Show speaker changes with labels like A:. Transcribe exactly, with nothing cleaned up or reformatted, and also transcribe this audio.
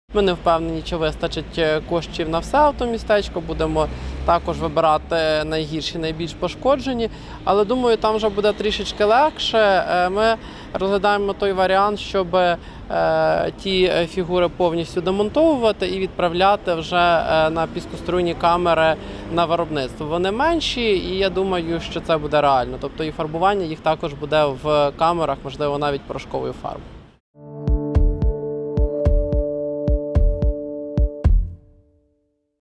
A: Ми не впевнені, чи вистачить коштів на все автомістечко, будемо також вибирати найгірші, найбільш пошкоджені, але думаю, там вже буде трішечки легше. Ми розглядаємо той варіант, щоб ті фігури повністю демонтовувати і відправляти вже на піскоструйні камери на виробництво. Вони менші і я думаю, що це буде реально. Тобто і фарбування їх також буде в камерах, можливо, навіть порошковою фарбою.